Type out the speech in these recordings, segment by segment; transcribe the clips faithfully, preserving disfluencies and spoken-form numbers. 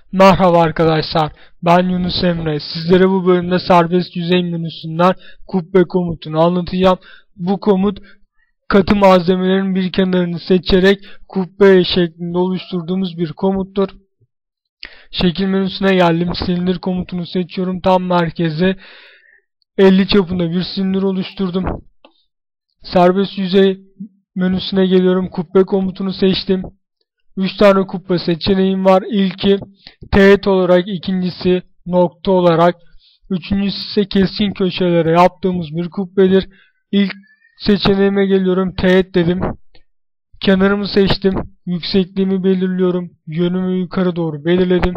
Merhaba arkadaşlar, ben Yunus Emre. Sizlere bu bölümde serbest yüzey menüsünden kubbe komutunu anlatacağım. Bu komut katı malzemelerin bir kenarını seçerek kubbe şeklinde oluşturduğumuz bir komuttur. Şekil menüsüne geldim. Silindir komutunu seçiyorum. Tam merkeze elli çapında bir silindir oluşturdum. Serbest yüzey menüsüne geliyorum. Kubbe komutunu seçtim. üç tane kubbe seçeneğim var. İlki teğet olarak, ikincisi nokta olarak, üçüncüsü ise keskin köşelere yaptığımız bir kubbedir. İlk seçeneğime geliyorum. Teğet dedim. Kenarımı seçtim. Yüksekliğimi belirliyorum. Yönümü yukarı doğru belirledim.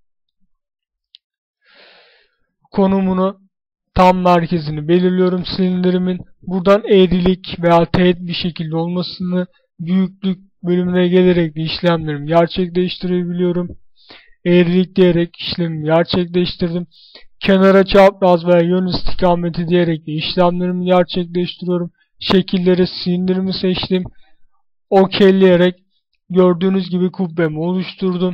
Konumunu, tam merkezini belirliyorum silindirimin. Buradan eğrilik veya teğet bir şekilde olmasını, büyüklük bölümüne gelerek de işlemlerimi gerçekleştirebiliyorum. Eğrilik diyerek işlemimi gerçekleştirdim. Kenara çapraz veya yön istikameti diyerek de işlemlerimi gerçekleştiriyorum. Şekilleri, silindirimi seçtim. Okeyleyerek gördüğünüz gibi kubbemi oluşturdum.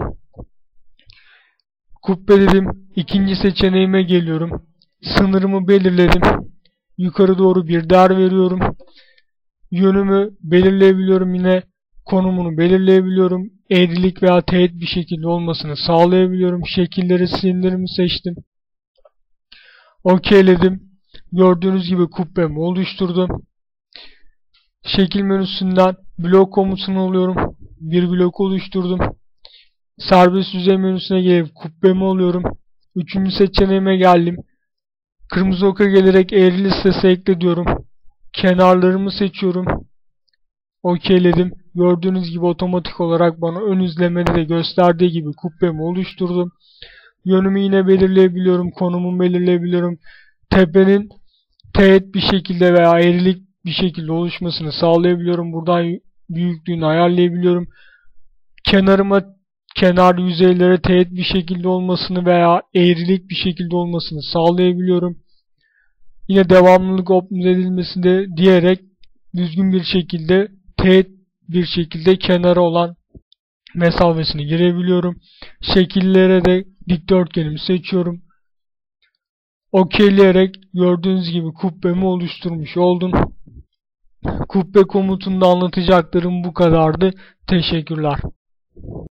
Kubbe dedim. İkinci seçeneğime geliyorum. Sınırımı belirledim. Yukarı doğru bir değer veriyorum. Yönümü belirleyebiliyorum yine. Konumunu belirleyebiliyorum. Eğrilik veya teğet bir şekilde olmasını sağlayabiliyorum. Şekilleri, silindirimi seçtim. Okeyledim. Gördüğünüz gibi kubbemi oluşturdum. Şekil menüsünden blok komutunu alıyorum. Bir blok oluşturdum. Serbest yüzey menüsüne gelip kubbemi alıyorum. Üçüncü seçeneğime geldim. Kırmızı oka gelerek eğri listesi ekle diyorum. Kenarlarımı seçiyorum. Okeyledim. Gördüğünüz gibi otomatik olarak bana ön izlemede de gösterdiği gibi kubbemi oluşturdum. Yönümü yine belirleyebiliyorum. Konumumu belirleyebiliyorum. Tepenin teğet bir şekilde veya eğrilik bir şekilde oluşmasını sağlayabiliyorum. Buradan büyüklüğünü ayarlayabiliyorum. Kenarıma, kenar yüzeylere teğet bir şekilde olmasını veya eğrilik bir şekilde olmasını sağlayabiliyorum. Yine devamlılık optimize edilmesi de diyerek düzgün bir şekilde teğet bir şekilde kenara olan mesafesini girebiliyorum. Şekillere de dikdörtgenimi seçiyorum. Okeyleyerek gördüğünüz gibi kubbemi oluşturmuş oldum. Kubbe komutunda anlatacaklarım bu kadardı. Teşekkürler.